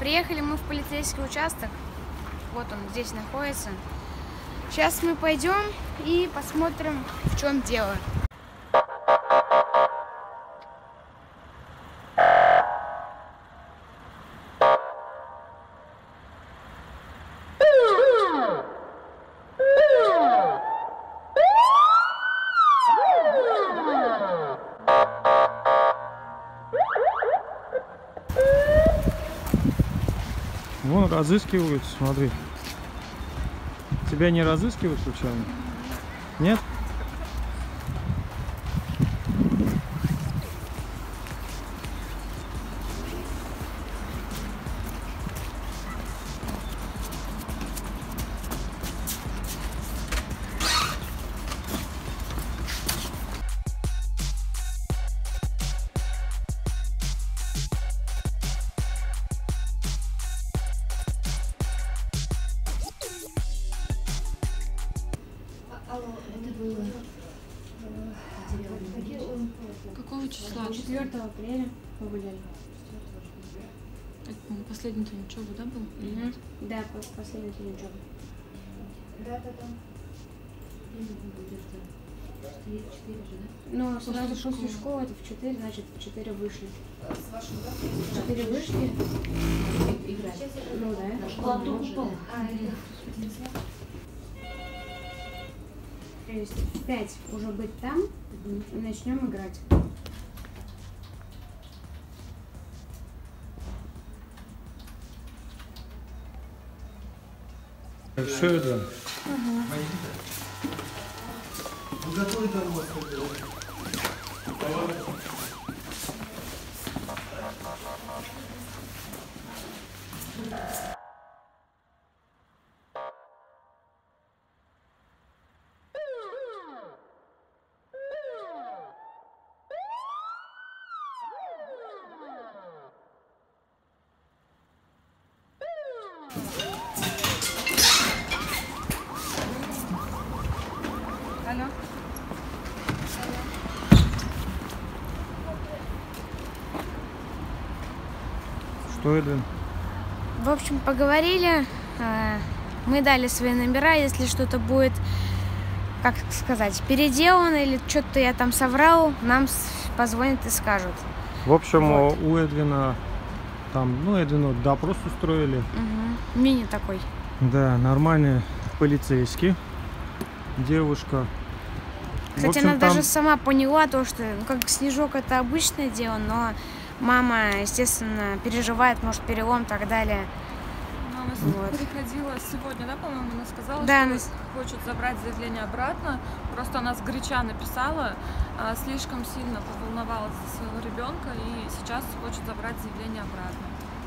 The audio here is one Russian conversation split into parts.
Приехали мы в полицейский участок. Вот он здесь находится. Сейчас мы пойдем и посмотрим, в чем дело. Вон разыскивают, смотри. Тебя не разыскивают случайно? Нет? Какого числа? 4 апреля мы гуляли. Это, по-моему, последний день учебы, да, был? Да, последний день учебы. Дата там? 4 же, да? Ну, сразу после школы, это в 4, значит в 4 вышли. С вашим, да? В 4 вышли. Играть. Ну да. Платок упал. То есть в 5 уже быть там и начнем играть. Все это? Алло. Что это? В общем, поговорили. Мы дали свои номера. Если что-то будет, как сказать, переделано или что-то я там соврал, нам позвонят и скажут. В общем, Вот. у Эдвина там, Эдвину допрос устроили. Угу. Мини такой. Да, нормальный полицейский. Девушка. Кстати, В общем, она там- даже сама поняла то, что как снежок это обычное дело, но мама, естественно, переживает, может, перелом и так далее. Мама Вот. приходила сегодня, да, по-моему, она сказала, Да, что хочет забрать заявление обратно. Просто она сгоряча написала, слишком сильно поволновалась за своего ребенка и сейчас хочет забрать заявление обратно.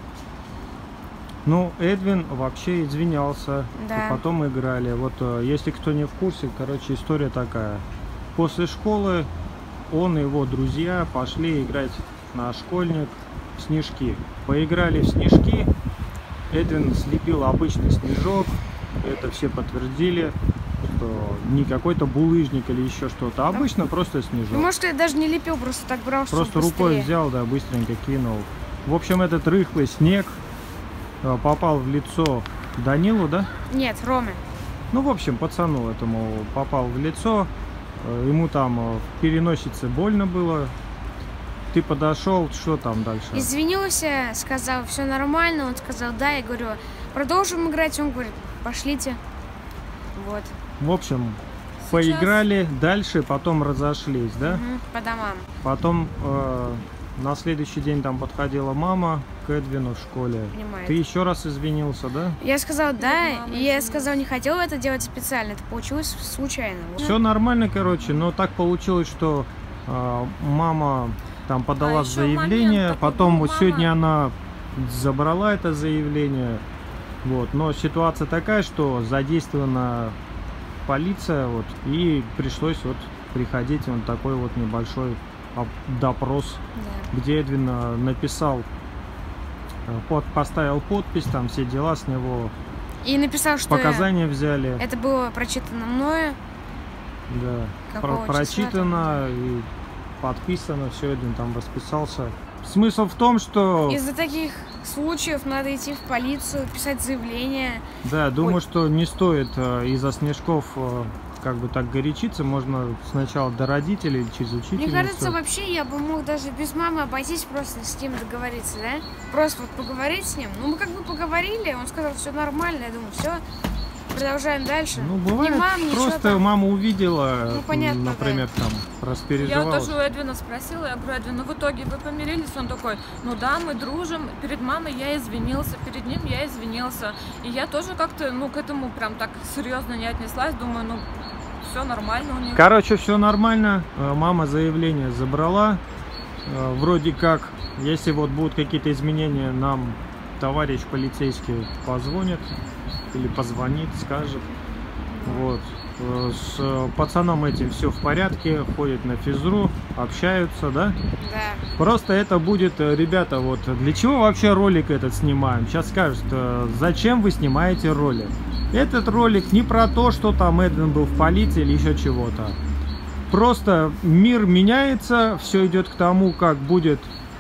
Ну, Эдвин вообще извинялся, Да. и потом играли. Вот, если кто не в курсе, короче, история такая. После школы он и его друзья пошли играть на школьник в снежки. Поиграли в снежки, Эдвин слепил обычный снежок, это все подтвердили, что не какой-то булыжник или еще что-то, обычно просто снежок. Ну, может, я даже не лепил, просто так брал, чтобы Просто рукой быстрее. взял, да, быстренько кинул. В общем, этот рыхлый снег попал в лицо Данилу, да? Нет, Роме. Ну, в общем, пацану этому попал в лицо. Ему там в переносице больно было. Ты подошел, что там дальше? Извинился, сказал, все нормально. Он сказал, да. Я говорю, продолжим играть. Он говорит, пошлите. Вот. В общем, поиграли дальше, потом разошлись, да? Мгм, по домам. Потом на следующий день там подходила мама к Эдвину в школе. Понимаю. Ты еще раз извинился, да? Я сказал, да. мама И я сказал, не хотела это делать специально. Это получилось случайно. Вот. Все нормально, короче, но так получилось, что мама там подала еще заявление, момент такой потом был, вот мама- сегодня она забрала это заявление, вот, но ситуация такая, что задействована полиция, вот, и пришлось вот приходить вот такой вот небольшой допрос, Да. где Эдвин написал, поставил подпись, там все дела с него, И написал, что показания взяли. это было прочитано мною. Да, Какого числа прочитано и подписано, все, Эдвин там расписался. смысл в том, что... Из-за таких случаев надо идти в полицию, писать заявление. Да, думаю, что не стоит из-за снежков как бы так горячиться. Можно сначала до родителей или через учительницу. Мне кажется, вообще я бы мог даже без мамы обойтись, просто с кем договориться, да? Просто вот поговорить с ним. Ну, мы как бы поговорили, он сказал, все нормально, я думаю, все, продолжаем дальше. Ну, бывает, Ни мам, ничего просто там. мама увидела, Ну, понятно, например, да. там, Я распереживалась. тоже у Эдвина спросила, я говорю, Эдвин, ну в итоге вы помирились? Он такой, ну да, мы дружим, перед мамой я извинился, перед ним я извинился. И я тоже как-то, ну, к этому прям так серьезно не отнеслась, думаю, ну, все нормально у них. Короче, все нормально. Мама заявление забрала. Вроде как, если вот будут какие-то изменения, нам товарищ полицейский позвонит или позвонит, скажет. Вот. С пацаном этим все в порядке, ходят на физру, общаются, да? Да. Просто это будет, ребята, вот для чего вообще ролик этот снимаем? Сейчас скажут, зачем вы снимаете ролик? Этот ролик не про то, что там Эдвин был в полиции или еще чего-то. Просто мир меняется, все идет к тому, как будет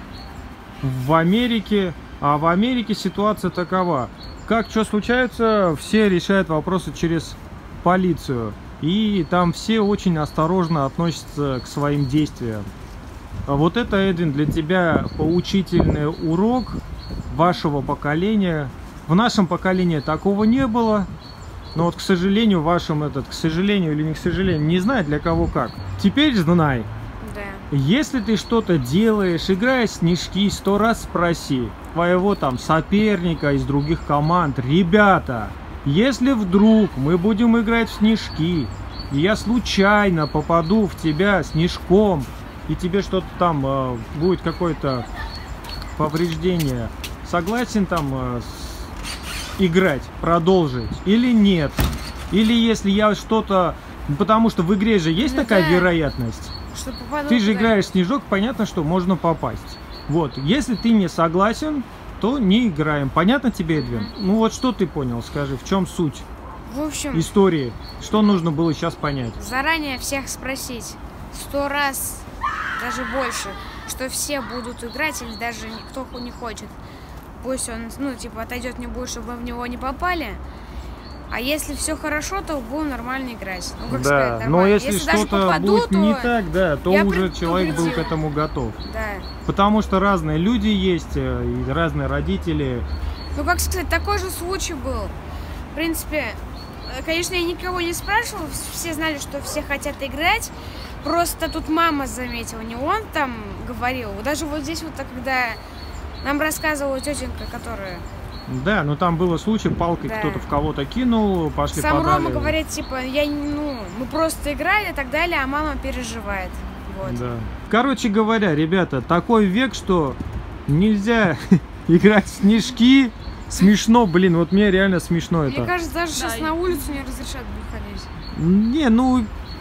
в Америке. А в Америке ситуация такова. Как что случается, все решают вопросы через полицию. И там все очень осторожно относятся к своим действиям. Вот это, Эдвин, для тебя поучительный урок вашего поколения. В нашем поколении такого не было. Но вот, к сожалению, к сожалению или не к сожалению, не знаю для кого как. Теперь знай. Да. Если ты что-то делаешь, играешь в снежки, 100 раз спроси твоего там соперника из других команд: ребята, если вдруг мы будем играть в снежки, и я случайно попаду в тебя снежком, и тебе что-то там будет какое-то повреждение, согласен там играть, продолжить или нет? Или если я что-то... Потому что в игре же есть Ну такая да. вероятность. Что попаду Ты же куда-нибудь. играешь в снежок, понятно, что можно попасть. Вот, если ты не согласен, то не играем. Понятно тебе, Эдвин? Ну вот что ты понял, скажи, в чем суть В общем, истории? Что нужно было сейчас понять? заранее всех спросить 100 раз, даже больше, что все будут играть, или даже кто не хочет. Пусть он, ну, типа, отойдет не будет, чтобы мы в него не попали. А если все хорошо, то будем нормально играть. Ну, как сказать, но нормально. если даже что-то попаду, будет то... не так, да, то я уже человек был к предупредила. этому готов. Да. Потому что разные люди есть, и разные родители. Ну, как сказать, такой же случай был. В принципе, конечно, я никого не спрашивала, все знали, что все хотят играть. Просто тут мама заметила, не он там говорил. Даже вот здесь вот, когда нам рассказывала тетенька, которая... Да, но там было случай, палкой Да. кто-то в кого-то кинул, пошли Сам подали. Рома говорит, типа, мы просто играли и так далее, а мама переживает. Вот. Да. Короче говоря, ребята, такой век, что нельзя играть в снежки. Смешно, блин, вот мне реально смешно Мне это. кажется, даже сейчас Да, на улицу не разрешат выходить. Не, ну,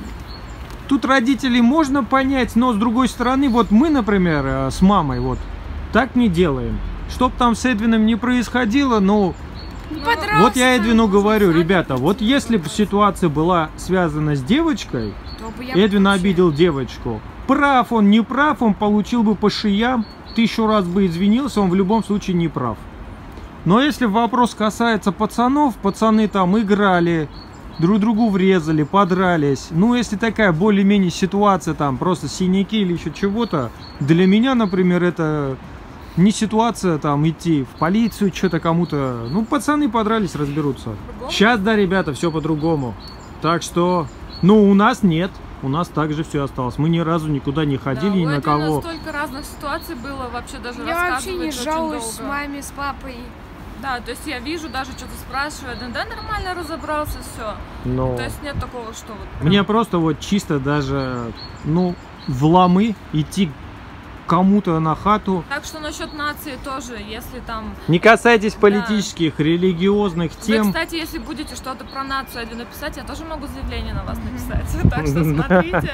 тут родителей можно понять, но с другой стороны, вот мы, например, с мамой вот так не делаем. Чтоб там с Эдвином не происходило, ну, Подрался вот я там, Эдвину можно говорю, сказать, ребята, вот если бы ситуация была связана с девочкой, то бы я Эдвин вообще- обидел девочку, прав он, не прав, он получил бы по шеям, 1000 раз бы извинился, он в любом случае не прав. Но если вопрос касается пацанов, пацаны там играли, друг другу врезали, подрались. Ну, если такая более-менее ситуация, там просто синяки или еще чего-то, для меня, например, это не ситуация там идти в полицию, что-то кому-то. Ну, пацаны подрались, разберутся. По-другому? Сейчас, да, ребята, все по-другому. Так что, ну, у нас нет. У нас также все осталось. Мы ни разу никуда не ходили, Да, ни у на Эдвина кого. столько разных ситуаций было, вообще даже Я вообще рассказывать не очень жалуюсь с долго. мамой, с папой. Да, то есть я вижу, даже что-то спрашиваю, да нормально разобрался, все. Но То есть нет такого, что вот прям- мне просто вот чисто даже, ну, в ломы идти кому-то на хату. Так что насчет нации тоже, если там... Не касайтесь политических, религиозных Вы, тем. кстати, если будете что-то про нацию Эдвину написать, я тоже могу заявление на вас написать. Так что смотрите,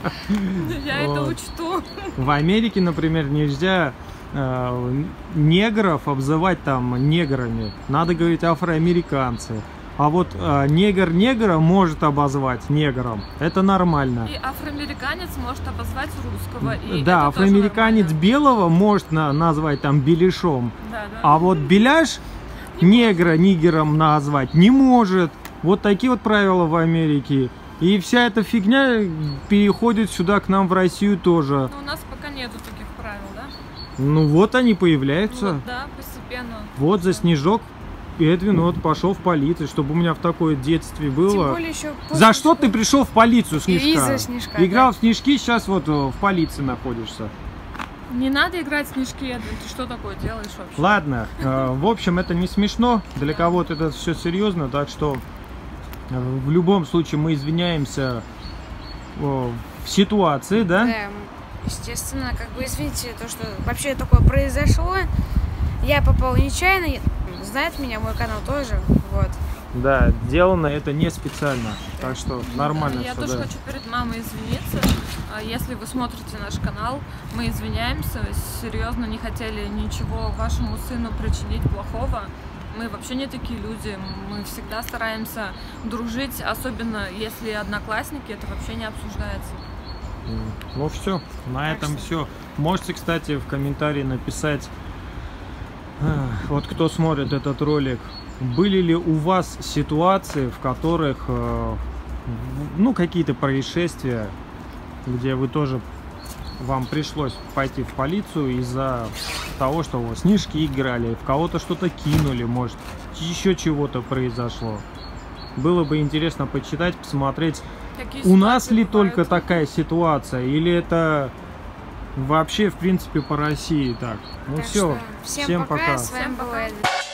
я это Вот. учту. В Америке, например, нельзя негров обзывать там неграми. Надо говорить афроамериканцы. А вот негр негра может обозвать негром. Это нормально. И афроамериканец может обозвать русского. И Да, это афроамериканец тоже нормально. белого может назвать там беляшом. Да, да. А вот беляш негра нигером назвать не может. Вот такие вот правила в Америке. И вся эта фигня переходит сюда к нам в Россию тоже. Но у нас пока нету таких правил, да? Ну вот они появляются. Вот, да, постепенно. Вот за снежок Эдвин вот пошел в полицию, чтобы у меня в такое детстве Тем было. более еще За что ты пришел в полицию, Снежка? Из-за Снежка, Играл да. в снежки, сейчас вот в полиции находишься. Не надо играть в снежки, Эдвин. Ты что такое делаешь вообще? Ладно, в общем, это не смешно, для кого-то это все серьезно, так что в любом случае мы извиняемся в ситуации, да? Да, естественно, как бы извините, то, что вообще такое произошло. Я попал нечаянно, знает меня, мой канал тоже, вот. Да, сделано это не специально, так что нормально Я все, тоже да. хочу перед мамой извиниться. Если вы смотрите наш канал, мы извиняемся. Серьезно, не хотели ничего вашему сыну причинить плохого. Мы вообще не такие люди. Мы всегда стараемся дружить, особенно если одноклассники, это вообще не обсуждается. Ну все, на этом все. Можете, кстати, в комментарии написать, вот кто смотрит этот ролик, были ли у вас ситуации, в которых, ну, какие-то происшествия, где вы тоже, вам пришлось пойти в полицию из-за того, что вот снежки играли, в кого-то что-то кинули, может, еще чего-то произошло. Было бы интересно почитать, посмотреть, Какие у нас ситуации ли бывают? только такая ситуация, или это вообще, в принципе, по России так. Ну Так все, что всем пока, с вами Всем был пока. Эдвин.